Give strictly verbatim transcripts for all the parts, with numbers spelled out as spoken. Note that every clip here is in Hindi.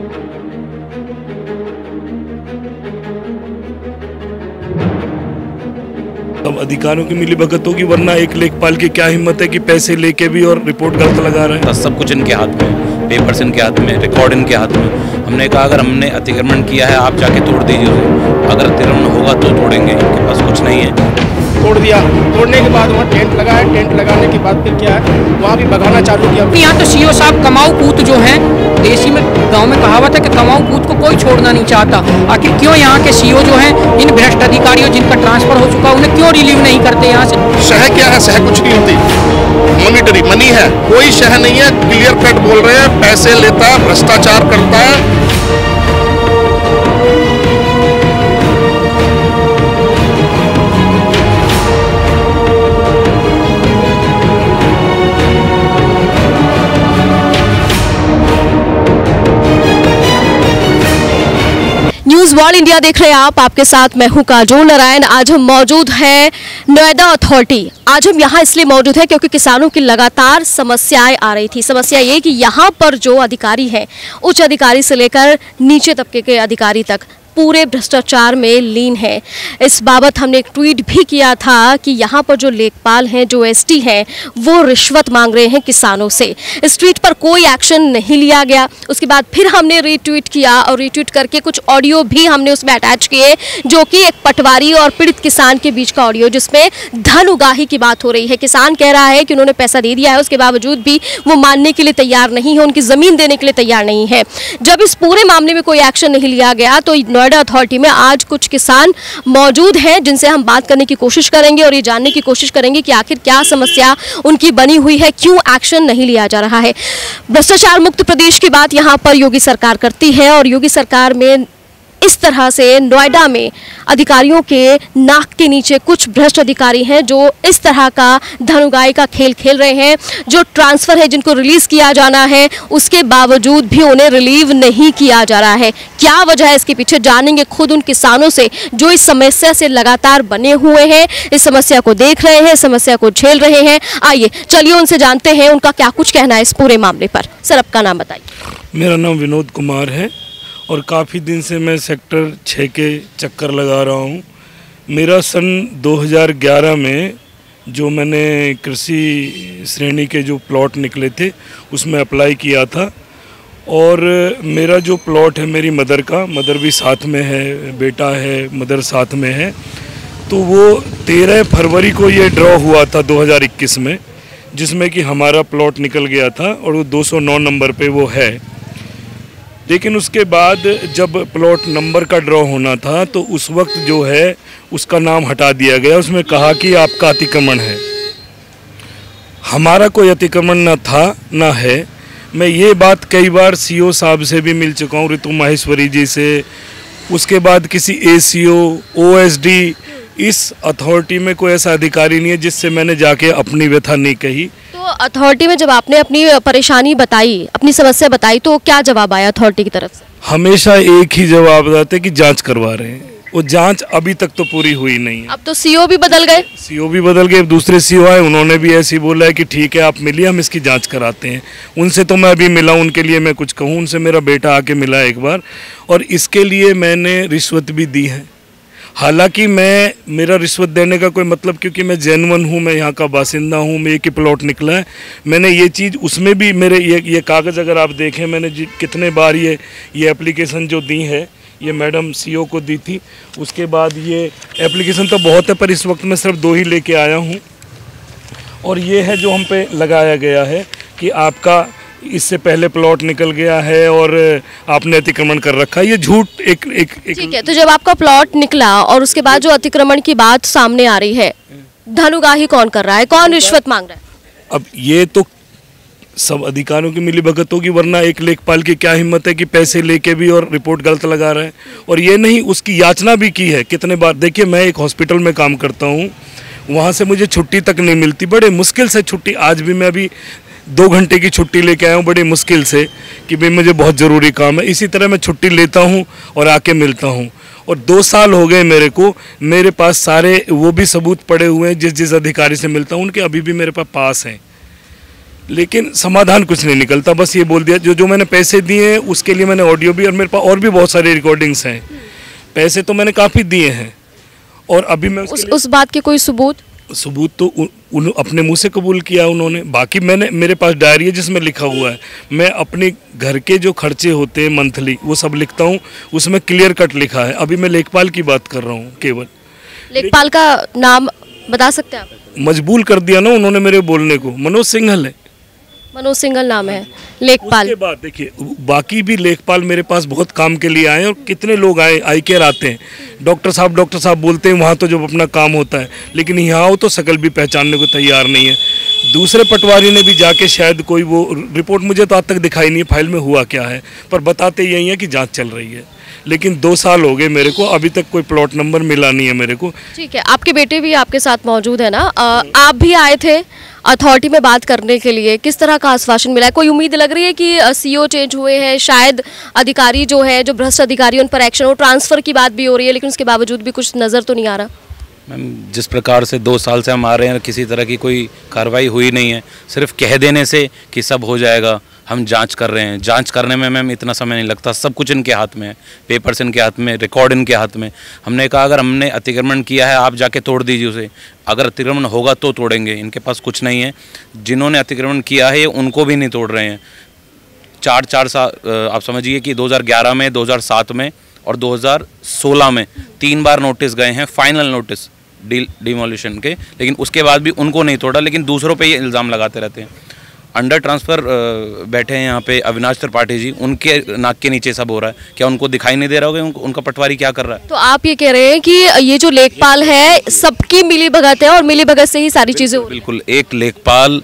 अब अधिकारियों की मिली भगत होगी, वरना एक लेखपाल की क्या हिम्मत है कि पैसे लेके भी और रिपोर्ट गलत लगा रहे हैं। सब कुछ इनके हाथ में, पेपर्स इनके हाथ में, रिकॉर्ड इनके हाथ में। हमने कहा अगर हमने अतिक्रमण किया है आप जाके तोड़ दीजिए उसे, अगर अतिक्रमण होगा तो तोड़ेंगे, इनके पास कुछ नहीं है। तोड़ दिया, तोड़ने के बाद वहाँ टेंट लगा है, टेंट लगाने के बाद फिर क्या है वहाँ भी भगाना चालू किया। यहाँ तो सीओ साहब कमाऊ पूत जो हैं, देसी में गांव में कहावत है कि कमाऊ पूत को कोई छोड़ना नहीं चाहता। आखिर क्यों यहाँ के सीओ जो हैं इन भ्रष्ट अधिकारियों जिनका ट्रांसफर हो चुका उन्हें क्यों रिलीव नहीं करते यहाँ से? शह क्या है? शह कुछ नहीं होती, मॉनिटरी मनी है, कोई शह नहीं है। क्लियर कट बोल रहे हैं, पैसे लेता है, भ्रष्टाचार करता है। न्यूज वर्ल्ड इंडिया देख रहे हैं आप, आपके साथ मैं हूं काजोल नारायण। आज हम मौजूद हैं नोएडा अथॉरिटी। आज हम यहां इसलिए मौजूद हैं क्योंकि किसानों की लगातार समस्याएं आ रही थी। समस्या ये कि यहां पर जो अधिकारी हैं, उच्च अधिकारी से लेकर नीचे तबके के अधिकारी तक पूरे भ्रष्टाचार में लीन है। इस बाबत हमने एक ट्वीट भी किया था कि यहाँ पर जो लेखपाल हैं, जो एसटी हैं, वो रिश्वत मांग रहे हैं किसानों से। इस ट्वीट पर कोई एक्शन नहीं लिया गया। उसके बाद फिर हमने रीट्वीट किया और रीट्वीट करके कुछ ऑडियो भी हमने उसमें अटैच किए, जो कि एक पटवारी और पीड़ित किसान के बीच का ऑडियो, जिसमें धन उगाही की बात हो रही है। किसान कह रहा है कि उन्होंने पैसा दे दिया है, उसके बावजूद भी वो मानने के लिए तैयार नहीं है, उनकी जमीन देने के लिए तैयार नहीं है। जब इस पूरे मामले में कोई एक्शन नहीं लिया गया तो नोएडा अथॉरिटी में आज कुछ किसान मौजूद हैं जिनसे हम बात करने की कोशिश करेंगे और ये जानने की कोशिश करेंगे कि आखिर क्या समस्या उनकी बनी हुई है, क्यों एक्शन नहीं लिया जा रहा है। भ्रष्टाचार मुक्त प्रदेश की बात यहाँ पर योगी सरकार करती है और योगी सरकार में इस तरह से नोएडा में अधिकारियों के नाक के नीचे कुछ भ्रष्ट अधिकारी हैं जो इस तरह का धनुगाई का खेल खेल रहे हैं। जो ट्रांसफर है, जिनको रिलीज किया जाना है, उसके बावजूद भी उन्हें रिलीव नहीं किया जा रहा है। क्या वजह है इसके पीछे, जानेंगे खुद उन किसानों से जो इस समस्या से लगातार बने हुए हैं, इस समस्या को देख रहे हैं, समस्या को झेल रहे हैं। आइए चलिए उनसे जानते हैं उनका क्या कुछ कहना है इस पूरे मामले पर। सर, आपका नाम बताइए। मेरा नाम विनोद कुमार है और काफ़ी दिन से मैं सेक्टर छः के चक्कर लगा रहा हूँ। मेरा सन दो हज़ार ग्यारह में जो मैंने कृषि श्रेणी के जो प्लॉट निकले थे उसमें अप्लाई किया था और मेरा जो प्लॉट है मेरी मदर का, मदर भी साथ में है, बेटा है, मदर साथ में है, तो वो तेरह फरवरी को ये ड्रॉ हुआ था दो हज़ार इक्कीस में, जिसमें कि हमारा प्लॉट निकल गया था और वो दो सौ नौ नंबर पे वो है। लेकिन उसके बाद जब प्लॉट नंबर का ड्रॉ होना था तो उस वक्त जो है उसका नाम हटा दिया गया। उसमें कहा कि आपका अतिक्रमण है। हमारा कोई अतिक्रमण न था न है। मैं ये बात कई बार सीओ साहब से भी मिल चुका हूँ, ऋतु माहेश्वरी जी से, उसके बाद किसी एसीओ, ओएसडी, इस अथॉरिटी में कोई ऐसा अधिकारी नहीं है जिससे मैंने जाके अपनी व्यथा नहीं कही। तो अथॉरिटी में जब आपने अपनी परेशानी बताई, अपनी समस्या बताई, तो क्या जवाब आया अथॉरिटी की तरफ से? हमेशा एक ही जवाब आता है कि जांच करवा रहे हैं। वो जांच अभी तक तो पूरी हुई नहीं है। अब तो सीओ भी बदल गए। सीओ भी बदल गए, दूसरे सीओ आए, उन्होंने भी ऐसे ही बोला है कि ठीक है आप मिलिए, हम इसकी जांच कराते हैं। उनसे तो मैं अभी मिला, उनके लिए मैं कुछ कहूँ, उनसे मेरा बेटा आके मिला एक बार और इसके लिए मैंने रिश्वत भी दी है। हालांकि मैं मेरा रिश्वत देने का कोई मतलब, क्योंकि मैं जेन्युइन हूँ, मैं यहाँ का बासिंदा हूँ, मैं एक ही प्लॉट निकला है। मैंने ये चीज़ उसमें भी मेरे ये ये कागज़ अगर आप देखें, मैंने कितने बार ये ये एप्लीकेशन जो दी है, ये मैडम सीओ को दी थी। उसके बाद ये एप्लीकेशन तो बहुत है पर इस वक्त मैं सिर्फ दो ही लेके आया हूँ। और ये है जो हम पे लगाया गया है कि आपका इससे पहले प्लॉट निकल गया है और आपने अतिक्रमण कर रखा है। ये झूठ एक एक, एक ठीक है। तो जब आपका प्लॉट निकला और उसके बाद जो अतिक्रमण की बात सामने आ रही है, धनुगाही कौन कर रहा है, कौन रिश्वत मांग रहा है? अब ये तो सब अधिकारियों की मिली भगत होगी, वरना एक लेखपाल की क्या हिम्मत है कि पैसे लेके भी और रिपोर्ट गलत लगा रहा है। और ये नहीं, उसकी याचना भी की है कितने बार। देखिए, मैं एक हॉस्पिटल में काम करता हूँ, वहाँ से मुझे छुट्टी तक नहीं मिलती, बड़े मुश्किल से छुट्टी। आज भी मैं अभी दो घंटे की छुट्टी लेके आया हूँ बड़ी मुश्किल से कि भाई मुझे बहुत ज़रूरी काम है। इसी तरह मैं छुट्टी लेता हूँ और आके मिलता हूँ। और दो साल हो गए मेरे को, मेरे पास सारे वो भी सबूत पड़े हुए हैं जिस जिस अधिकारी से मिलता हूँ, उनके अभी भी मेरे पास पास हैं। लेकिन समाधान कुछ नहीं निकलता। बस ये बोल दिया जो जो मैंने पैसे दिए हैं उसके लिए मैंने ऑडियो भी, और मेरे पास और भी बहुत सारे रिकॉर्डिंग्स हैं। पैसे तो मैंने काफ़ी दिए हैं और अभी मैं उस उस बात के कोई सबूत सबूत तो उन, उन अपने मुंह से कबूल किया उन्होंने। बाकी मैंने, मेरे पास डायरी है जिसमें लिखा हुआ है, मैं अपने घर के जो खर्चे होते हैं मंथली वो सब लिखता हूँ, उसमें क्लियर कट लिखा है। अभी मैं लेखपाल की बात कर रहा हूँ केवल। लेखपाल का नाम बता सकते हैं आप? मजबूर कर दिया ना उन्होंने मेरे बोलने को। मनोज सिंघल है, मनोज सिंघल नाम है लेखपाल। उसके बाद देखिए बाकी भी लेखपाल मेरे पास बहुत काम के लिए आए और कितने लोग आए, आई केयर आते हैं, डॉक्टर साहब डॉक्टर साहब बोलते हैं वहाँ तो जब अपना काम होता है, लेकिन यहाँ हो तो शकल भी पहचानने को तैयार नहीं है। दूसरे पटवारी ने भी जाके शायद कोई वो रिपोर्ट मुझे तो आज तक दिखाई नहीं है फाइल में हुआ क्या है, पर बताते यही है कि जाँच चल रही है। लेकिन दो साल हो गए मेरे को, अभी तक कोई प्लॉट नंबर मिला नहीं है मेरे को। ठीक है, आपके बेटे भी आपके साथ मौजूद है ना? आ, आप भी आए थे अथॉरिटी में बात करने के लिए, किस तरह का आश्वासन मिला है? कोई उम्मीद लग रही है कि सीईओ चेंज हुए हैं, शायद अधिकारी जो है, जो भ्रष्ट अधिकारी, उन पर एक्शन हो? ट्रांसफर की बात भी हो रही है, लेकिन उसके बावजूद भी कुछ नज़र तो नहीं आ रहा। मैम जिस प्रकार से दो साल से हम आ रहे हैं किसी तरह की कोई कार्रवाई हुई नहीं है। सिर्फ कह देने से कि सब हो जाएगा, हम जांच कर रहे हैं, जांच करने में मैम इतना समय नहीं लगता। सब कुछ इनके हाथ में है, पेपर्स इनके हाथ में, रिकॉर्ड इनके हाथ में। हमने कहा अगर हमने अतिक्रमण किया है आप जाके तोड़ दीजिए उसे, अगर अतिक्रमण होगा तो तोड़ेंगे, इनके पास कुछ नहीं है। जिन्होंने अतिक्रमण किया है उनको भी नहीं तोड़ रहे हैं। चार चार साल आप समझिए कि दो हज़ार ग्यारह में, दो हज़ार सात में और दो हज़ार सोलह में तीन बार नोटिस गए हैं, फाइनल नोटिस डी डिमोलिशन के, लेकिन उसके बाद भी उनको नहीं तोड़ा। लेकिन दूसरों पे ये इल्ज़ाम लगाते रहते हैं। अंडर ट्रांसफ़र बैठे हैं यहाँ पे अविनाश त्रिपाठी जी, उनके नाक के नीचे सब हो रहा है। क्या उनको दिखाई नहीं दे रहा होगा उन, उनका पटवारी क्या कर रहा है? तो आप ये कह रहे हैं कि ये जो लेखपाल है सबकी मिली भगत है और मिली भगत से ही सारी चीज़ें? बिल्कुल, एक लेखपाल,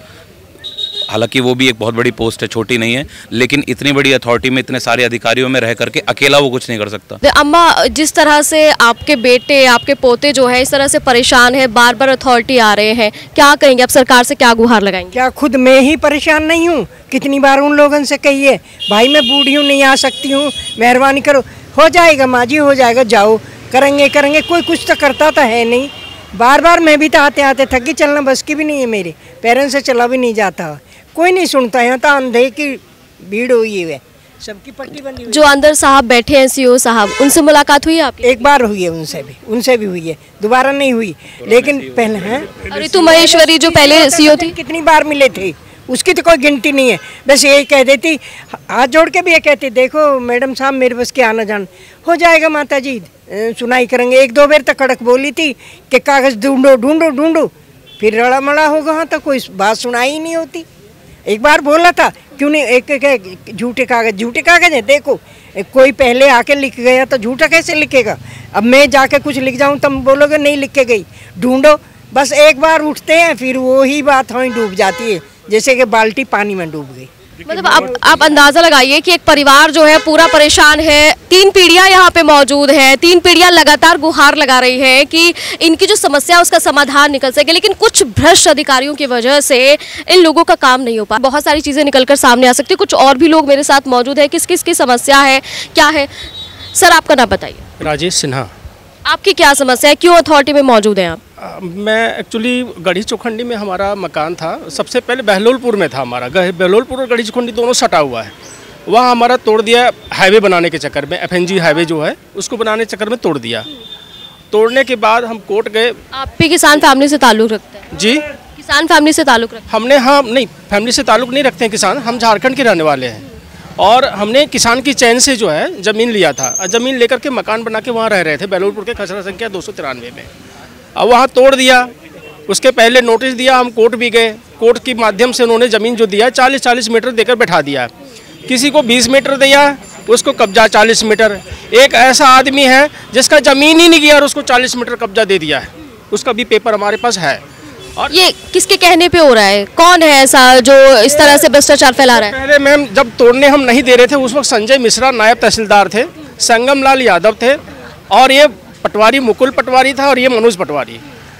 हालांकि वो भी एक बहुत बड़ी पोस्ट है, छोटी नहीं है, लेकिन इतनी बड़ी अथॉरिटी में इतने सारे अधिकारियों में रह करके अकेला वो कुछ नहीं कर सकता। अम्मा, जिस तरह से आपके बेटे, आपके पोते जो है इस तरह से परेशान है, बार बार अथॉरिटी आ रहे हैं, क्या कहेंगे आप? सरकार से क्या गुहार लगाएंगे? क्या खुद मैं ही परेशान नहीं हूँ? कितनी बार उन लोगों से कहिए भाई मैं बूढ़ी हूँ, नहीं आ सकती हूँ, मेहरबानी करो। हो जाएगा माँ जी, हो जाएगा, जाओ, करेंगे करेंगे, कोई कुछ तो करता तो है नहीं। बार बार मैं भी तो आते आते थक गई, चलना बस की भी नहीं है मेरे, पैरों से चला भी नहीं जाता, कोई नहीं सुनता। यहाँ तो अंधे की भीड़ हुई है, सबकी पट्टी बंदी हुई। जो अंदर साहब बैठे हैं, सीईओ साहब, उनसे मुलाकात हुई है आपकी? एक बार हुई है, उनसे भी उनसे भी हुई है, दोबारा नहीं हुई। लेकिन पहले हैं ऋतु महेश्वरी जो पहले सीईओ थी, कितनी बार मिले थे उसकी तो कोई गिनती नहीं है। बस यही कह देती, हाथ जोड़ के भी ये कहती, देखो मैडम साहब मेरे बस के आना जान हो जाएगा, माता जी सुनाई करेंगे। एक दो बार तक कड़क बोली थी कि कागज़ ढूंढो ढूंढो ढूंढो, फिर रड़ा मड़ा होगा, हाँ तो कोई बात सुनाई ही नहीं होती। एक बार बोला था क्यों नहीं, एक एक झूठे कागज, झूठे कागज है, देखो कोई पहले आके लिख गया तो झूठा कैसे लिखेगा? अब मैं जाके कुछ लिख जाऊं तुम बोलोगे नहीं लिख के गई, ढूंढो। बस एक बार उठते हैं फिर वो ही बात वहीं डूब जाती है, जैसे कि बाल्टी पानी में डूब गई। मतलब आप आप अंदाजा लगाइए कि एक परिवार जो है पूरा परेशान है, तीन पीढ़ियां यहाँ पे मौजूद है, तीन पीढ़ियां लगातार गुहार लगा रही है कि इनकी जो समस्या है उसका समाधान निकल सके, लेकिन कुछ भ्रष्ट अधिकारियों की वजह से इन लोगों का काम नहीं हो पा। बहुत सारी चीज़ें निकलकर सामने आ सकती है। कुछ और भी लोग मेरे साथ मौजूद है, किस किस की समस्या है, क्या है? सर आपका नाम बताइए। राजेश सिन्हा। आपकी क्या समस्या है, क्यों अथॉरिटी में मौजूद हैं आप? आ, मैं एक्चुअली गढ़ी चौखंडी में हमारा मकान था, सबसे पहले बहलोलपुर में था हमारा। बहलोलपुर और गढ़ी चौखंडी दोनों सटा हुआ है, वहाँ हमारा तोड़ दिया हाईवे बनाने के चक्कर में। एफएनजी हाईवे जो है उसको बनाने के चक्कर में तोड़ दिया। तोड़ने के बाद हम कोर्ट गए। आप भी किसान फैमिली से ताल्लुक़ रखते हैं? जी, किसान फैमिली से ताल्लुक़ रखते हैं? हमने, हाँ नहीं, फैमिली से ताल्लुक़ नहीं रखते हैं किसान, हम झारखंड के रहने वाले हैं। और हमने किसान की चैन से जो है ज़मीन लिया था, ज़मीन लेकर के मकान बना के वहाँ रह रहे थे बहलोलपुर के खसरा संख्या दो सौ तिरानवे में। अब वहाँ तोड़ दिया, उसके पहले नोटिस दिया, हम कोर्ट भी गए, कोर्ट के माध्यम से उन्होंने ज़मीन जो दिया चालीस चालीस मीटर देकर बैठा दिया। किसी को बीस मीटर दिया, उसको कब्जा चालीस मीटर। एक ऐसा आदमी है जिसका ज़मीन ही नहीं गया और उसको चालीस मीटर कब्जा दे दिया है, उसका भी पेपर हमारे पास है। और ये किसके कहने पे हो रहा है? कौन है ऐसा जो इस तरह से भ्रष्टाचार फैला रहा है? पहले मैम जब तोड़ने हम नहीं दे रहे थे उस वक्त संजय मिश्रा नायब तहसीलदार थे, संगम लाल यादव थे, और ये पटवारी मुकुल पटवारी था, और ये मनोज पटवारी।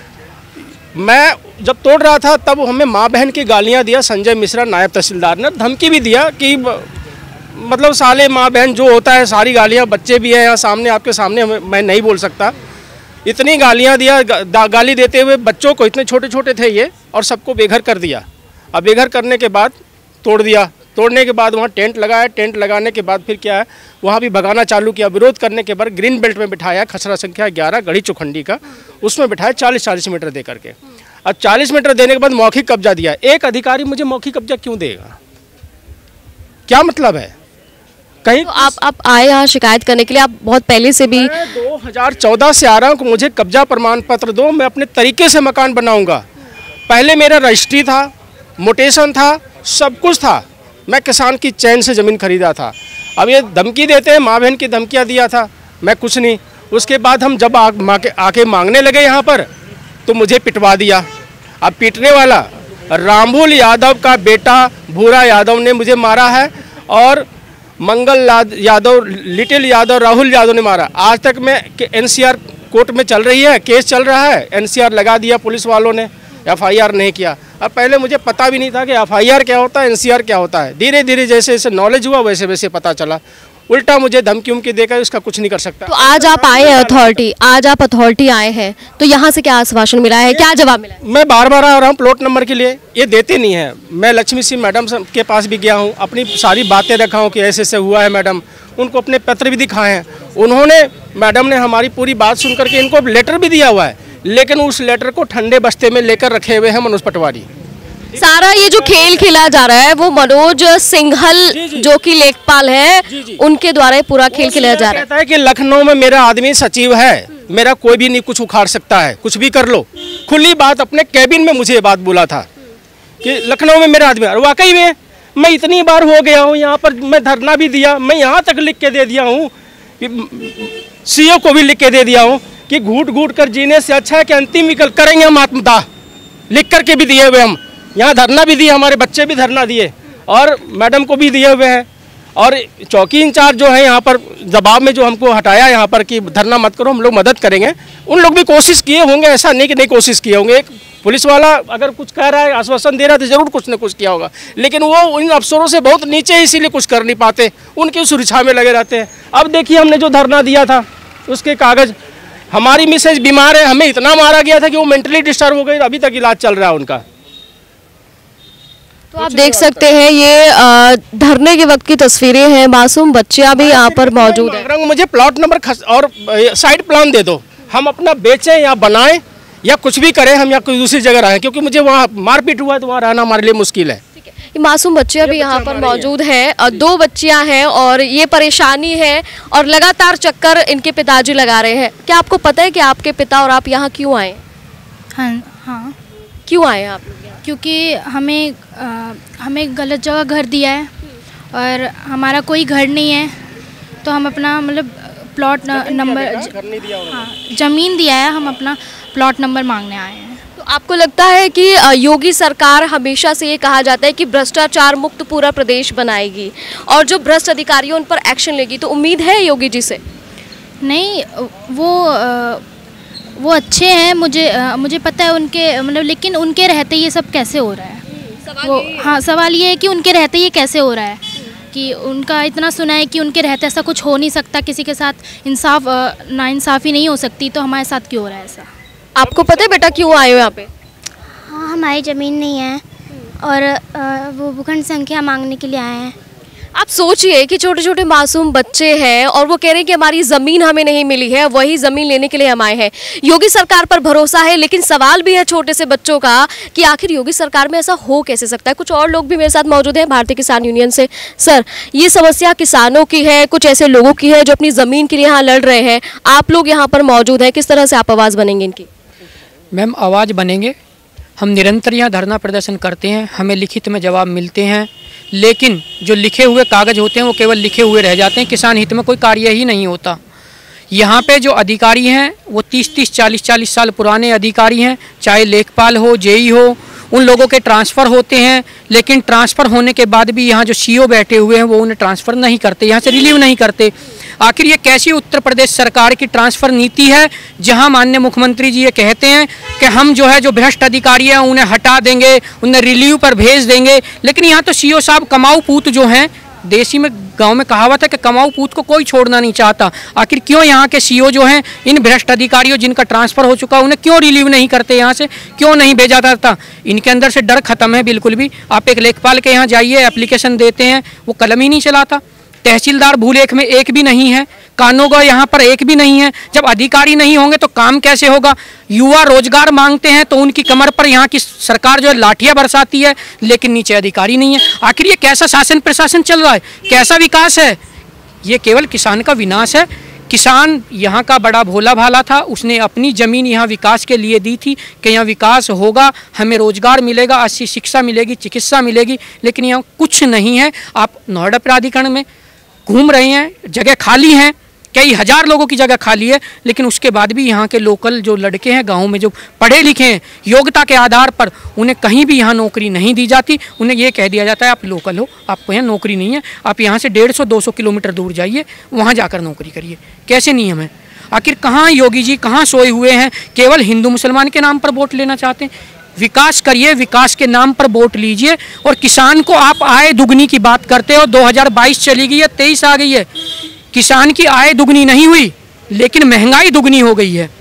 मैं जब तोड़ रहा था तब हमें माँ बहन की गालियाँ दिया संजय मिश्रा नायब तहसीलदार ने, धमकी भी दिया कि मतलब साले माँ बहन जो होता है सारी गालियाँ, बच्चे भी हैं यहाँ सामने, आपके सामने मैं नहीं बोल सकता, इतनी गालियाँ दिया। गाली देते हुए बच्चों को, इतने छोटे छोटे थे ये, और सबको बेघर कर दिया। अब बेघर करने के बाद तोड़ दिया। तोड़ने के बाद वहाँ टेंट लगाया, टेंट लगाने के बाद फिर क्या है, वहाँ भी भगाना चालू किया। विरोध करने के बाद ग्रीन बेल्ट में बिठाया, खसरा संख्या ग्यारह गढ़ी चौखंडी का, उसमें बिठाया चालीस चालीस मीटर दे करके। अब चालीस मीटर देने के बाद मौखिक कब्जा दिया। एक अधिकारी मुझे मौखिक कब्जा क्यों देगा, क्या मतलब है? कहीं तो आप आप आए यहाँ शिकायत करने के लिए, आप बहुत पहले से भी? मैं दो हज़ार चौदह से आ रहा हूँ कि मुझे कब्जा प्रमाण पत्र दो, मैं अपने तरीके से मकान बनाऊंगा। पहले मेरा रजिस्ट्री था, मोटेशन था, सब कुछ था। मैं किसान की चैन से ज़मीन खरीदा था। अब ये धमकी देते हैं, माँ बहन की धमकियाँ दिया था, मैं कुछ नहीं। उसके बाद हम जब आ, आके, आके मांगने लगे यहाँ पर, तो मुझे पिटवा दिया। अब पीटने वाला रामभूल यादव का बेटा भूरा यादव ने मुझे मारा है, और मंगल यादव, लिटिल यादव, राहुल यादव ने मारा। आज तक मैं एनसीआर कोर्ट में चल रही है, केस चल रहा है, एनसीआर लगा दिया पुलिस वालों ने, एफआईआर नहीं किया। अब पहले मुझे पता भी नहीं था कि एफआईआर क्या होता है, एनसीआर क्या होता है। धीरे धीरे जैसे जैसे नॉलेज हुआ वैसे वैसे पता चला। उल्टा मुझे धमकी उमकी देकर इसका कुछ नहीं कर सकता। तो आज आप आए हैं अथॉरिटी, आज आप अथॉरिटी आए हैं, तो यहाँ से क्या आश्वासन मिला है, क्या जवाब मिला है? मैं बार बार आ रहा हूँ प्लॉट नंबर के लिए, ये देते नहीं है। मैं लक्ष्मी सिंह मैडम के पास भी गया हूँ, अपनी सारी बातें रखा हूँ कि ऐसे ऐसे हुआ है मैडम, उनको अपने पत्र भी दिखाए हैं। उन्होंने, मैडम ने हमारी पूरी बात सुन करके इनको लेटर भी दिया हुआ है, लेकिन उस लेटर को ठंडे बस्ते में लेकर रखे हुए हैं मनोज पटवारी। सारा ये जो खेल खेला जा रहा है वो मनोज सिंघल जो कि लेखपाल है, उनके द्वारा ये पूरा खेल खेला जा रहा है। कहता है कि लखनऊ में मेरा आदमी सचिव है, मेरा कोई भी नहीं कुछ उखाड़ सकता है, कुछ भी कर लो। खुली बात, अपने कैबिन में मुझे ये बात बोला था कि लखनऊ में मेरा आदमी। और वाकई में मैं इतनी बार हो गया हूँ यहाँ पर, मैं धरना भी दिया, मैं यहाँ तक लिख के दे दिया हूँ, सीओ को भी लिख के दे दिया हूँ कि घूट घूट कर जीने से अच्छा है कि अंतिम विकल्प करेंगे हम आत्मदाह, लिख करके भी दिए हुए। हम यहाँ धरना भी दिए, हमारे बच्चे भी धरना दिए, और मैडम को भी दिए हुए हैं। और चौकी इंचार्ज जो है यहाँ पर दबाव में जो हमको हटाया यहाँ पर कि धरना मत करो, हम लोग मदद करेंगे, उन लोग भी कोशिश किए होंगे, ऐसा नहीं कि नहीं कोशिश किए होंगे। एक पुलिस वाला अगर कुछ कह रहा है, आश्वासन दे रहा है, तो जरूर कुछ न कुछ किया होगा, लेकिन वो उन अफसरों से बहुत नीचे है, इसीलिए कुछ कर नहीं पाते, उनकी सुरक्षा में लगे रहते हैं। अब देखिए हमने जो धरना दिया था उसके कागज, हमारी मिसेज बीमार है, हमें इतना मारा गया था कि वो मेंटली डिस्टर्ब हो गई, अभी तक इलाज चल रहा है उनका। तो आप देख सकते हैं ये धरने के वक्त की तस्वीरें हैं, मासूम बच्चियां भी यहाँ पर मौजूद हैं। मुझे प्लॉट नंबर और साइड प्लान दे दो, हम अपना बेचें या बनाएं या कुछ भी करें, हम या कोई दूसरी जगह रहें, क्योंकि मुझे वहाँ मारपीट हुआ है तो वहाँ रहना हमारे लिए मुश्किल है। ये मासूम बच्चियां भी यहाँ पर मौजूद हैं, दो बच्चियां हैं और ये परेशानी है और लगातार चक्कर इनके पिताजी लगा रहे हैं। क्या आपको पता है कि आपके पिता और आप यहाँ क्यों आए? हाँ हाँ क्यों आए आप? क्योंकि हमें आ, हमें गलत जगह घर दिया है और हमारा कोई घर नहीं है, तो हम अपना मतलब प्लॉट नंबर, हाँ ज़मीन दिया है, हम अपना प्लॉट नंबर मांगने आए हैं। तो आपको लगता है कि योगी सरकार, हमेशा से ये कहा जाता है कि भ्रष्टाचार मुक्त पूरा प्रदेश बनाएगी और जो भ्रष्ट अधिकारी उन पर एक्शन लेगी, तो उम्मीद है योगी जी से? नहीं, वो आ, वो अच्छे हैं, मुझे आ, मुझे पता है उनके मतलब, लेकिन उनके रहते ये सब कैसे हो रहा है? वो हाँ, सवाल ये है कि उनके रहते ये कैसे हो रहा है, कि उनका इतना सुना है कि उनके रहते ऐसा कुछ हो नहीं सकता, किसी के साथ इंसाफ नाइंसाफ़ी नहीं हो सकती, तो हमारे साथ क्यों हो रहा है ऐसा? आपको पता है बेटा क्यों आए हो यहाँ पे? हाँ, हमारी ज़मीन नहीं है और आ, वो भूखंड संख्या मांगने के लिए आए हैं। आप सोचिए कि छोटे छोटे मासूम बच्चे हैं और वो कह रहे हैं कि हमारी ज़मीन हमें नहीं मिली है, वही ज़मीन लेने के लिए हम आए हैं। योगी सरकार पर भरोसा है, लेकिन सवाल भी है छोटे से बच्चों का कि आखिर योगी सरकार में ऐसा हो कैसे सकता है। कुछ और लोग भी मेरे साथ मौजूद हैं भारतीय किसान यूनियन से। सर, ये समस्या किसानों की है, कुछ ऐसे लोगों की है जो अपनी ज़मीन के लिए यहाँ लड़ रहे हैं, आप लोग यहाँ पर मौजूद हैं, किस तरह से आप आवाज़ बनेंगे इनकी? मैम, आवाज़ बनेंगे, हम निरंतर यहाँ धरना प्रदर्शन करते हैं, हमें लिखित में जवाब मिलते हैं, लेकिन जो लिखे हुए कागज़ होते हैं वो केवल लिखे हुए रह जाते हैं, किसान हित में कोई कार्य ही नहीं होता। यहाँ पे जो अधिकारी हैं वो तीस तीस चालीस चालीस साल पुराने अधिकारी हैं, चाहे लेखपाल हो, जेई हो, उन लोगों के ट्रांसफ़र होते हैं, लेकिन ट्रांसफ़र होने के बाद भी यहाँ जो सीओ बैठे हुए हैं वो उन्हें ट्रांसफ़र नहीं करते, यहाँ से रिलीव नहीं करते। आखिर ये कैसी उत्तर प्रदेश सरकार की ट्रांसफ़र नीति है, जहाँ माननीय मुख्यमंत्री जी ये कहते हैं कि हम जो है जो भ्रष्ट अधिकारी हैं उन्हें हटा देंगे, उन्हें रिलीव पर भेज देंगे, लेकिन यहाँ तो सीओ साहब कमाऊ पूत जो हैं देसी में गांव में कहावत है कि कमाऊ पूत को कोई छोड़ना नहीं चाहता। आखिर क्यों यहाँ के सीईओ जो हैं इन भ्रष्ट अधिकारियों जिनका ट्रांसफ़र हो चुका उन्हें क्यों रिलीव नहीं करते, यहाँ से क्यों नहीं भेजा जाता? इनके अंदर से डर खत्म है बिल्कुल भी। आप एक लेखपाल के यहाँ जाइए, एप्लीकेशन देते हैं, वो कलम ही नहीं चलाता। तहसीलदार भूलेख में एक भी नहीं है, कानूनगो यहाँ पर एक भी नहीं है। जब अधिकारी नहीं होंगे तो काम कैसे होगा? युवा रोजगार मांगते हैं तो उनकी कमर पर यहाँ की सरकार जो है लाठियाँ बरसाती है, लेकिन नीचे अधिकारी नहीं है। आखिर ये कैसा शासन प्रशासन चल रहा है, कैसा विकास है? ये केवल किसान का विनाश है। किसान यहाँ का बड़ा भोला भाला था, उसने अपनी ज़मीन यहाँ विकास के लिए दी थी कि यहाँ विकास होगा, हमें रोजगार मिलेगा, अच्छी शिक्षा मिलेगी, चिकित्सा मिलेगी, लेकिन यहाँ कुछ नहीं है। आप नोएडा प्राधिकरण में घूम रहे हैं, जगह खाली हैं, कई हज़ार लोगों की जगह खाली है, लेकिन उसके बाद भी यहाँ के लोकल जो लड़के हैं गाँव में जो पढ़े लिखे हैं, योग्यता के आधार पर उन्हें कहीं भी यहाँ नौकरी नहीं दी जाती। उन्हें ये कह दिया जाता है आप लोकल हो, आपको यहाँ नौकरी नहीं है, आप यहाँ से डेढ़ सौ दो सौ किलोमीटर दूर जाइए, वहाँ जाकर नौकरी करिए। कैसे नियम है? आखिर कहाँ योगी जी कहाँ सोए हुए हैं? केवल हिंदू मुसलमान के नाम पर वोट लेना चाहते हैं। विकास करिए, विकास के नाम पर वोट लीजिए। और किसान को आप आय दुगनी की बात करते हो, दो हज़ार बाईस चली गई है, तेईस आ गई है, किसान की आय दुगनी नहीं हुई, लेकिन महंगाई दुगनी हो गई है।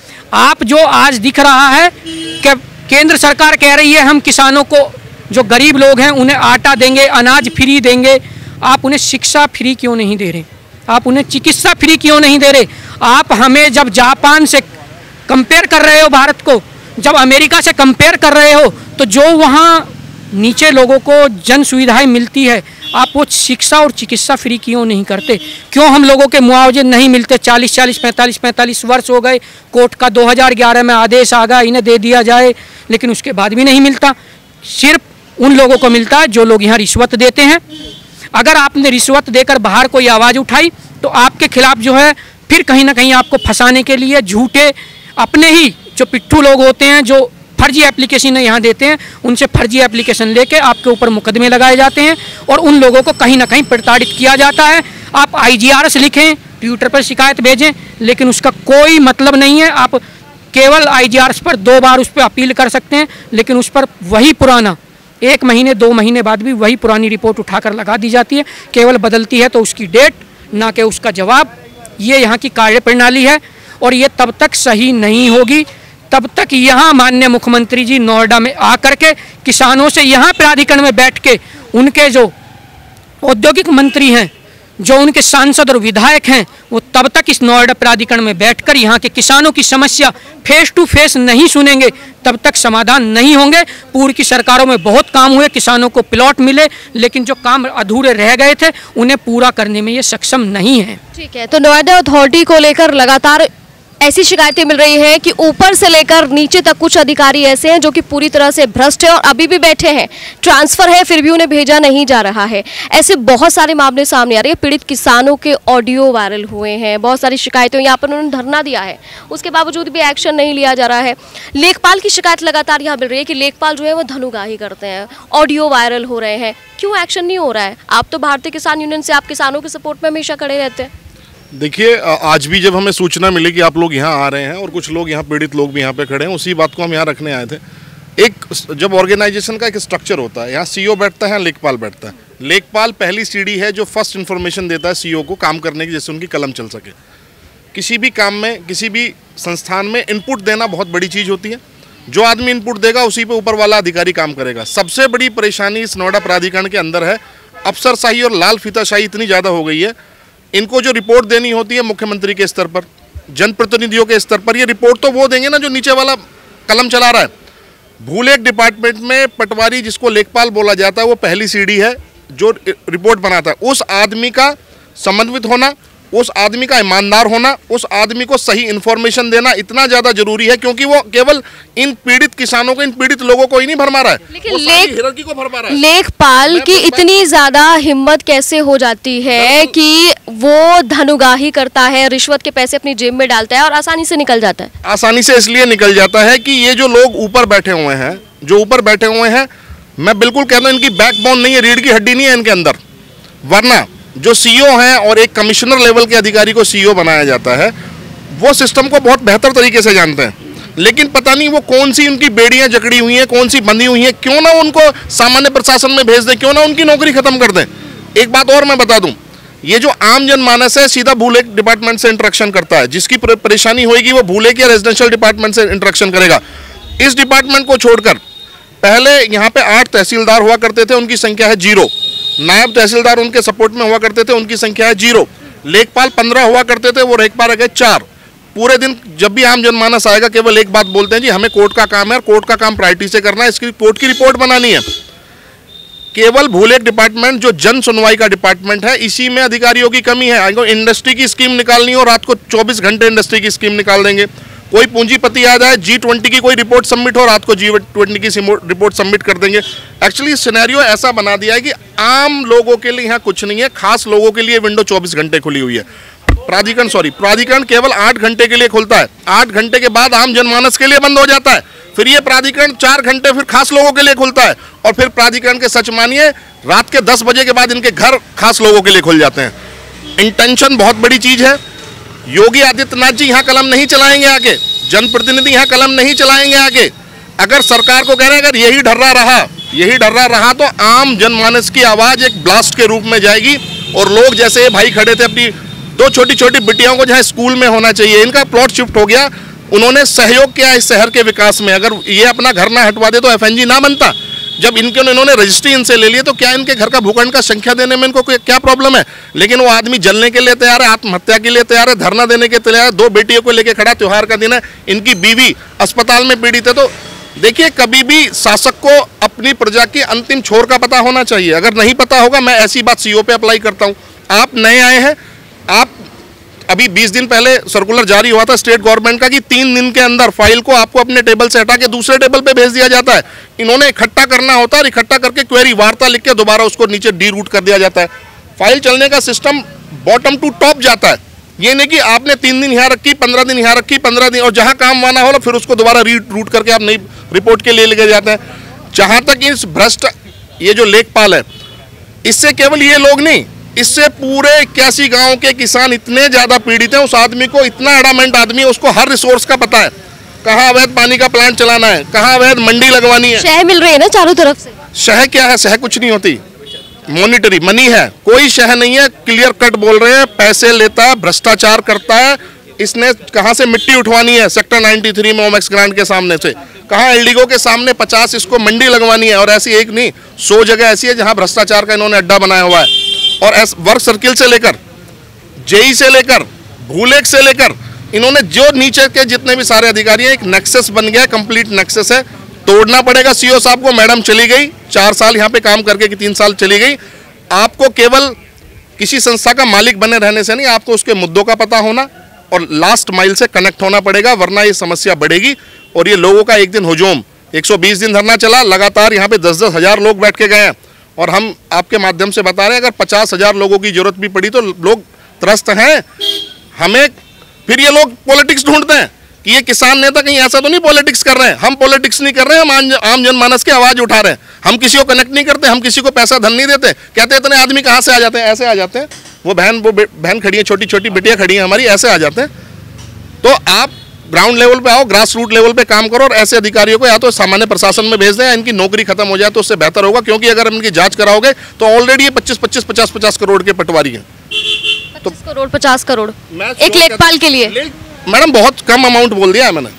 आप जो आज दिख रहा है कि केंद्र सरकार कह रही है हम किसानों को, जो गरीब लोग हैं उन्हें आटा देंगे, अनाज फ्री देंगे, आप उन्हें शिक्षा फ्री क्यों नहीं दे रहे? आप उन्हें चिकित्सा फ्री क्यों नहीं दे रहे? आप हमें जब जापान से कंपेयर कर रहे हो, भारत को जब अमेरिका से कंपेयर कर रहे हो, तो जो वहाँ नीचे लोगों को जन सुविधाएं मिलती है, आप वो शिक्षा और चिकित्सा फ्री क्यों नहीं करते? क्यों हम लोगों के मुआवजे नहीं मिलते? चालीस चालीस पैंतालीस पैंतालीस वर्ष हो गए, कोर्ट का दो हज़ार ग्यारह में आदेश आ गया इन्हें दे दिया जाए, लेकिन उसके बाद भी नहीं मिलता। सिर्फ उन लोगों को मिलता है जो लोग यहाँ रिश्वत देते हैं। अगर आपने रिश्वत देकर बाहर कोई आवाज़ उठाई तो आपके खिलाफ जो है फिर कहीं ना कहीं आपको फंसाने के लिए झूठे अपने ही जो पिट्ठू लोग होते हैं, जो फर्जी एप्लीकेशन यहाँ देते हैं, उनसे फर्जी एप्लीकेशन लेके आपके ऊपर मुकदमे लगाए जाते हैं और उन लोगों को कहीं ना कहीं प्रताड़ित किया जाता है। आप आई जी आर एस लिखें, ट्विटर पर शिकायत भेजें, लेकिन उसका कोई मतलब नहीं है। आप केवल आई जी आर एस पर दो बार उस पर अपील कर सकते हैं, लेकिन उस पर वही पुराना एक महीने दो महीने बाद भी वही पुरानी रिपोर्ट उठाकर लगा दी जाती है। केवल बदलती है तो उसकी डेट, ना कि उसका जवाब। ये यहाँ की कार्यप्रणाली है और ये तब तक सही नहीं होगी तब तक यहाँ माननीय मुख्यमंत्री जी नोएडा में आकर के किसानों से यहाँ प्राधिकरण में बैठ के उनके जो औद्योगिक मंत्री हैं, जो उनके सांसद और विधायक हैं, वो तब तक इस नोएडा प्राधिकरण में बैठकर यहाँ के किसानों की समस्या फेस टू फेस नहीं सुनेंगे, तब तक समाधान नहीं होंगे। पूर्व की सरकारों में बहुत काम हुए, किसानों को प्लॉट मिले, लेकिन जो काम अधूरे रह गए थे उन्हें पूरा करने में ये सक्षम नहीं है। ठीक है, तो नोएडा अथॉरिटी को लेकर लगातार ऐसी शिकायतें मिल रही हैं कि ऊपर से लेकर नीचे तक कुछ अधिकारी ऐसे हैं जो कि पूरी तरह से भ्रष्ट है और अभी भी बैठे हैं, ट्रांसफर है फिर भी उन्हें भेजा नहीं जा रहा है। ऐसे बहुत सारे मामले सामने आ रहे हैं। पीड़ित किसानों के ऑडियो वायरल हुए हैं, बहुत सारी शिकायतें, यहाँ पर उन्होंने धरना दिया है, उसके बावजूद भी एक्शन नहीं लिया जा रहा है। लेखपाल की शिकायत लगातार यहाँ मिल रही है कि लेखपाल जो है वो धनुगाही करते हैं, ऑडियो वायरल हो रहे हैं, क्यों एक्शन नहीं हो रहा है? आप तो भारतीय किसान यूनियन से, आप किसानों के सपोर्ट में हमेशा खड़े रहते हैं। देखिए, आज भी जब हमें सूचना मिली कि आप लोग यहाँ आ रहे हैं और कुछ लोग यहाँ पीड़ित लोग भी यहाँ पे खड़े हैं, उसी बात को हम यहाँ रखने आए थे। एक जब ऑर्गेनाइजेशन का एक स्ट्रक्चर होता है, यहाँ सीईओ बैठता है, लेखपाल बैठता है। लेखपाल पहली सीढ़ी है जो फर्स्ट इन्फॉर्मेशन देता है सीईओ को काम करने की, जिससे उनकी कलम चल सके। किसी भी काम में, किसी भी संस्थान में इनपुट देना बहुत बड़ी चीज़ होती है। जो आदमी इनपुट देगा उसी पे ऊपर वाला अधिकारी काम करेगा। सबसे बड़ी परेशानी इस नोएडा प्राधिकरण के अंदर है, अफसरशाही और लाल फीताशाही इतनी ज़्यादा हो गई है। इनको जो रिपोर्ट देनी होती है मुख्यमंत्री के स्तर पर, जनप्रतिनिधियों के स्तर पर, ये रिपोर्ट तो वो देंगे ना जो नीचे वाला कलम चला रहा है। भूलेख डिपार्टमेंट में पटवारी, जिसको लेखपाल बोला जाता है, वो पहली सीढ़ी है जो रिपोर्ट बनाता है। उस आदमी का समन्वित होना, उस आदमी का ईमानदार होना, उस आदमी को सही इन्फॉर्मेशन देना इतना ज़्यादा जरूरी है, क्योंकि वो केवल इन पीड़ित किसानों को, इन पीड़ित लोगों को ही नहीं भरमा रहा है, लेकिन लेख को भरमा रहा है। लेखपाल की इतनी ज़्यादा हिम्मत कैसे हो जाती है कि वो धनुगाही करता है, रिश्वत के पैसे अपनी जेब में डालता है और आसानी से निकल जाता है? आसानी से इसलिए निकल जाता है कि ये जो लोग ऊपर बैठे हुए हैं, जो ऊपर बैठे हुए हैं, मैं बिल्कुल कहता हूँ इनकी बैकबोन नहीं है, रीढ़ की हड्डी नहीं है इनके अंदर। वरना जो सीईओ हैं और एक कमिश्नर लेवल के अधिकारी को सीईओ बनाया जाता है, वो सिस्टम को बहुत बेहतर तरीके से जानते हैं, लेकिन पता नहीं वो कौन सी उनकी बेड़ियां जकड़ी हुई हैं, कौन सी बंधी हुई हैं। क्यों ना उनको सामान्य प्रशासन में भेज दें, क्यों ना उनकी नौकरी खत्म कर दें। एक बात और मैं बता दूं, ये जो आम जनमानस है सीधा भूलेख डिपार्टमेंट से इंटरेक्शन करता है। जिसकी परेशानी होगी वो भूलेख या रेजिडेंशियल डिपार्टमेंट से इंटरेक्शन करेगा। इस डिपार्टमेंट को छोड़कर पहले यहाँ पे आठ तहसीलदार हुआ करते थे, उनकी संख्या है जीरो। नायब तहसीलदार उनके सपोर्ट में हुआ करते थे, उनकी संख्या है जीरो। लेखपाल पंद्रह हुआ करते थे, वो लेखपाल रह गए चार। पूरे दिन जब भी आम जनमानस आएगा केवल एक बात बोलते हैं, जी हमें कोर्ट का काम है, कोर्ट का काम प्रायोरिटी से करना है, इसकी कोर्ट की रिपोर्ट बनानी है। केवल भूलेख डिपार्टमेंट जो जन सुनवाई का डिपार्टमेंट है, इसी में अधिकारियों की कमी है। अगर इंडस्ट्री की स्कीम निकालनी हो, रात को चौबीस घंटे इंडस्ट्री की स्कीम निकाल देंगे। कोई पूंजीपति आ जाए, जी ट्वेंटी की कोई रिपोर्ट सबमिट हो, रात को जी ट्वेंटी की रिपोर्ट सबमिट कर देंगे। एक्चुअली सिनेरियो ऐसा बना दिया है कि आम लोगों के लिए यहाँ कुछ नहीं है, खास लोगों के लिए विंडो चौबीस घंटे खुली हुई है। प्राधिकरण सॉरी प्राधिकरण केवल आठ घंटे के लिए खुलता है, आठ घंटे के बाद आम जनमानस के लिए बंद हो जाता है। फिर ये प्राधिकरण चार घंटे फिर खास लोगों के लिए खुलता है, और फिर प्राधिकरण के सच मानिए रात के दस बजे के बाद इनके घर खास लोगों के लिए खुल जाते हैं। इंटेंशन बहुत बड़ी चीज है। योगी आदित्यनाथ जी यहाँ कलम नहीं चलाएंगे आगे, जनप्रतिनिधि यहाँ कलम नहीं चलाएंगे आगे। अगर सरकार को कह रहे हैं अगर यही डर्रा रहा यही डर्रा रहा तो आम जनमानस की आवाज एक ब्लास्ट के रूप में जाएगी। और लोग जैसे भाई खड़े थे, अपनी दो छोटी छोटी बिटियाओं को जहाँ स्कूल में होना चाहिए, इनका प्लॉट शिफ्ट हो गया, उन्होंने सहयोग किया इस शहर के विकास में। अगर ये अपना घर ना हटवा दे तो एफएनजी ना बनता। जब इनके इन्होंने रजिस्ट्री इनसे ले ली तो क्या इनके घर का भूखंड का संख्या देने में इनको क्या प्रॉब्लम है? लेकिन वो आदमी जलने के लिए तैयार है, आत्महत्या के लिए तैयार है, धरना देने के तैयार है, दो बेटियों को लेकर खड़ा, त्योहार का दिन है, इनकी बीवी अस्पताल में पीड़ित है। तो देखिए, कभी भी शासक को अपनी प्रजा की अंतिम छोर का पता होना चाहिए। अगर नहीं पता होगा, मैं ऐसी बात सीओ पे अप्लाई करता हूँ। आप नए आए हैं, आप अभी बीस दिन पहले सर्कुलर जारी हुआ था स्टेट गवर्नमेंट का कि तीन दिन के अंदर फाइल को आपको अपने टेबल से हटा के दूसरे टेबल पे भेज दिया जाता है। इन्होंने इकट्ठा करना होता है, इकट्ठा करके क्वेरी वार्ता लिख के दोबारा उसको नीचे डी रूट कर दिया जाता है। फाइल चलने का सिस्टम बॉटम टू टॉप जाता है। ये नहीं कि आपने तीन दिन यहाँ रखी, पंद्रह दिन यहाँ रखी, पंद्रह दिन और जहाँ काम माना हो फिर उसको दोबारा री रूट करके आप नई रिपोर्ट के लिए लेके जाते हैं। जहाँ तक इस भ्रष्ट ये जो लेखपाल है, इससे केवल ये लोग नहीं, इससे पूरे इक्यासी गांव के किसान इतने ज्यादा पीड़ित हैं। उस आदमी को, इतना एडामेंट आदमी है, उसको हर रिसोर्स का पता है, कहाँ अवैध पानी का प्लांट चलाना है, कहाँ अवैध मंडी लगवानी है। शह मिल रही है ना चारों तरफ से। शह क्या है? शह कुछ नहीं होती, मॉनिटरी मनी है, कोई शह नहीं है। क्लियर कट बोल रहे हैं, पैसे लेता है, भ्रष्टाचार करता है। इसने कहाँ से मिट्टी उठवानी है? सेक्टर तिरानवे में ओमेक्स ग्रांट के सामने से। कहाँ एलडीगो के सामने पचास इसको मंडी लगवानी है। और ऐसी एक नहीं, सौ जगह ऐसी है जहाँ भ्रष्टाचार का इन्होंने अड्डा बनाया हुआ है। और एस वर्क सर्किल से लेकर जेई से लेकर भूलेख से लेकर इन्होंने जो नीचे के जितने भी सारे अधिकारी हैं, एक नेक्सस बन गया, कंप्लीट नेक्सस है। तोड़ना पड़ेगा सीओ साहब को। मैडम चली गई, चार साल यहाँ पे काम करके कि तीन साल चली गई। आपको केवल किसी संस्था का मालिक बने रहने से नहीं, आपको उसके मुद्दों का पता होना और लास्ट माइल से कनेक्ट होना पड़ेगा, वरना ये समस्या बढ़ेगी। और ये लोगों का एक दिन हुजूम, एक सौ बीस दिन धरना चला लगातार, यहाँ पे दस दस हजार लोग बैठ के गए हैं। और हम आपके माध्यम से बता रहे हैं, अगर पचास हजार लोगों की जरूरत भी पड़ी तो लोग त्रस्त हैं। हमें फिर ये लोग पॉलिटिक्स ढूंढते हैं कि ये किसान नेता कहीं ऐसा तो नहीं पॉलिटिक्स कर रहे हैं। हम पॉलिटिक्स नहीं कर रहे हैं, हम आम जनमानस की आवाज उठा रहे हैं। हम किसी को कनेक्ट नहीं करते, हम किसी को पैसा धन नहीं देते। कहते हैं इतने आदमी कहाँ से आ जाते हैं? ऐसे आ जाते हैं। वो बहन वो बहन खड़ी है, छोटी छोटी बेटियां खड़ी हैं हमारी, ऐसे आ जाते हैं। तो आप ग्राउंड लेवल पे आओ, ग्रास रूट लेवल पे काम करो और ऐसे अधिकारियों को या तो सामान्य प्रशासन में भेज दें या इनकी नौकरी खत्म हो जाए तो उससे बेहतर होगा। क्योंकि अगर हम इनकी जांच कराओगे तो ऑलरेडी ये पच्चीस पच्चीस पचास पचास करोड़ के पटवारी हैं। तो करोड़ पचास करोड़ एक लेखपाल के लिए। मैडम बहुत कम अमाउंट बोल दिया है मैंने।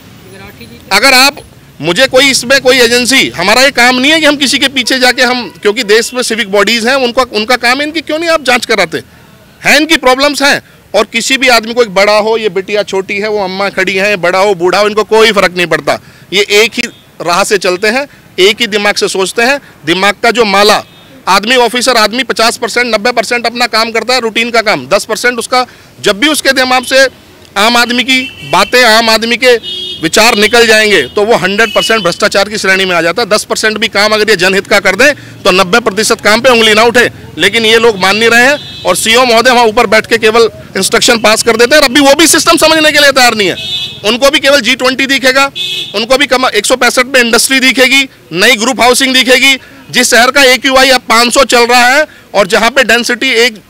अगर आप मुझे कोई इसमें कोई एजेंसी, हमारा ये काम नहीं है कि हम किसी के पीछे जाके हम, क्योंकि देश में सिविक बॉडीज हैं, उनका उनका काम है, इनकी क्यों नहीं आप जांच कराते हैं? इनकी प्रॉब्लम्स हैं। और किसी भी आदमी को, एक बड़ा हो, ये बिटिया छोटी है, वो अम्मा खड़ी है, बड़ा हो बूढ़ा हो, इनको कोई फर्क नहीं पड़ता। ये एक ही राह से चलते हैं, एक ही दिमाग से सोचते हैं। दिमाग का जो माला, आदमी ऑफिसर आदमी पचास परसेंट नब्बे परसेंट अपना काम करता है, रूटीन का काम, दस परसेंट उसका, जब भी उसके दिमाग से आम आदमी की बातें, आम आदमी के विचार निकल जाएंगे तो वो हंड्रेड परसेंट भ्रष्टाचार की श्रेणी में आ जाता है। दस परसेंट भी काम अगर ये जनहित का कर दें तो नब्बे प्रतिशत काम पे उंगली ना उठे। लेकिन ये लोग मान नहीं रहे हैं और सीओ महोदय वहाँ ऊपर बैठ के केवल इंस्ट्रक्शन पास कर देते हैं। अभी वो भी सिस्टम समझने के लिए तैयार नहीं है। उनको भी केवल जी ट्वेंटी दिखेगा, उनको भी कम एक सौ पैंसठ में इंडस्ट्री दिखेगी, नई ग्रुप हाउसिंग दिखेगी। जिस शहर का ए क्यू आई अब पाँच सौ चल रहा है और जहाँ पे डेंसिटी एक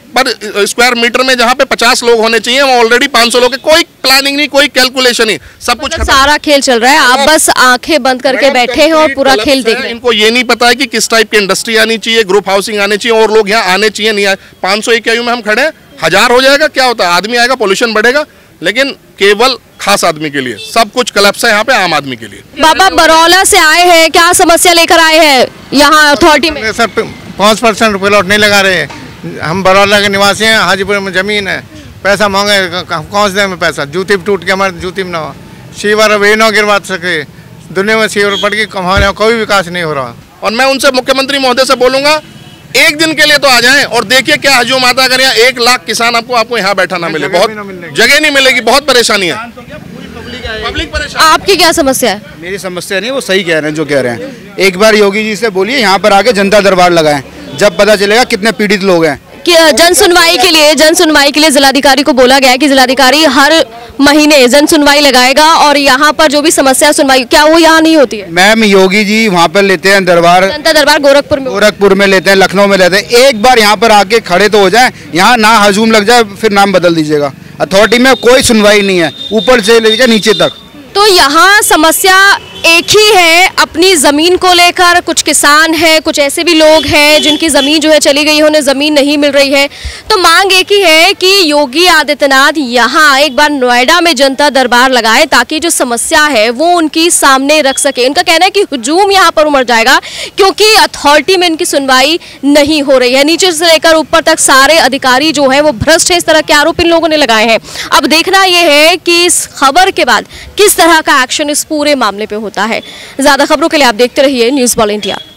पर स्क्वायर मीटर में जहाँ पे पचास लोग होने चाहिए वहाँ ऑलरेडी पाँच सौ लोग है। कोई प्लानिंग नहीं, कोई कैलकुलेशन नहीं, सब कुछ मतलब सारा खेल चल रहा है, आप बस आंखें बंद करके बैठे हैं और पूरा खेल देख रहे हैं। इनको ये नहीं पता है कि किस टाइप की इंडस्ट्री आनी चाहिए, ग्रुप हाउसिंग आनी चाहिए और लोग यहाँ आने चाहिए, नहीं आए। पाँच सौ इक्यायु में हम खड़े हैं, हजार हो जाएगा क्या होता है, आदमी आएगा, पोल्यूशन बढ़ेगा, लेकिन केवल खास आदमी के लिए सब कुछ कलेप्स है यहाँ पे आम आदमी के लिए। बाबा बरौला से आए हैं, क्या समस्या लेकर आए हैं यहाँ अथॉरिटी में? सर पाँच परसेंट प्लॉट नहीं लगा रहे, हम बरौला के निवासी हैं, हाजीपुर में ज़मीन है, पैसा मांगे कौन से में पैसा, जूती टूट के हमारे जूती में ना हो, सीवर अब ये ना गिरवा सके, दुनिया में सीवर पड़ गई, हमारे कोई विकास नहीं हो रहा। और मैं उनसे मुख्यमंत्री महोदय से बोलूंगा एक दिन के लिए तो आ जाएं और देखिए क्या हजूम आता अगर यहाँ एक लाख किसान आपको आपको यहाँ बैठा ना मिले, बहुत जगह नहीं मिलेगी, बहुत परेशानी है, पब्लिक परेशान। आपकी क्या समस्या है? मेरी समस्या नहीं, वो सही कह रहे हैं जो कह रहे हैं। एक बार योगी जी से बोलिए यहाँ पर आके जनता दरबार लगाएं, जब पता चलेगा कितने पीड़ित लोग हैं। कि जन सुनवाई के लिए जन सुनवाई के लिए जिलाधिकारी को बोला गया है कि जिलाधिकारी हर महीने जन सुनवाई लगाएगा और यहाँ पर जो भी समस्या सुनवाई, क्या वो यहाँ नहीं होती है? मैम योगी जी वहाँ पर लेते हैं दरबार, जनता दरबार गोरखपुर में गोरखपुर में लेते हैं, लखनऊ में लेते हैं। एक बार यहाँ पर आके खड़े तो हो जाए, यहाँ ना हजूम लग जाए फिर नाम बदल दीजिएगा। अथॉरिटी में कोई सुनवाई नहीं है, ऊपर से लेकर नीचे तक। तो यहाँ समस्या एक ही है, अपनी ज़मीन को लेकर। कुछ किसान हैं, कुछ ऐसे भी लोग हैं जिनकी ज़मीन जो है चली गई है, उन्हें ज़मीन नहीं मिल रही है। तो मांग एक ही है कि योगी आदित्यनाथ यहाँ एक बार नोएडा में जनता दरबार लगाए ताकि जो समस्या है वो उनकी सामने रख सके। उनका कहना है कि हुजूम यहाँ पर उमड़ जाएगा क्योंकि अथॉरिटी में इनकी सुनवाई नहीं हो रही है। नीचे से लेकर ऊपर तक सारे अधिकारी जो है वो भ्रष्ट है, इस तरह के आरोप इन लोगों ने लगाए हैं। अब देखना यह है कि इस खबर के बाद किस तरह का एक्शन इस पूरे मामले पे होता है। ज्यादा खबरों के लिए आप देखते रहिए न्यूज़ वॉल इंडिया।